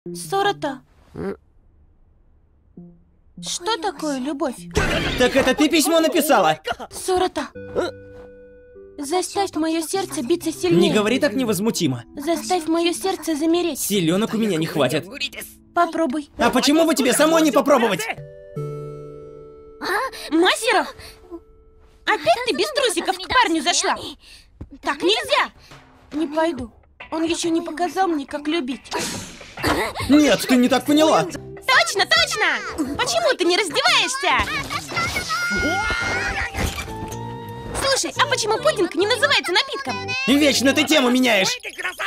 Сорота. Что такое любовь? Так это ты письмо написала? Сорота. Заставь мое сердце биться сильнее. Не говори так невозмутимо. Заставь мое сердце замереть. Силенок у меня не хватит. Попробуй. А почему бы тебе самой не попробовать? Мастеров! Опять ты без трусиков к парню зашла? Так нельзя! Не пойду. Он еще не показал мне, как любить. Нет, ты не так поняла. Точно, точно! Почему ты не раздеваешься? Слушай, а почему пудинг не называется напитком? Вечно ты тему меняешь.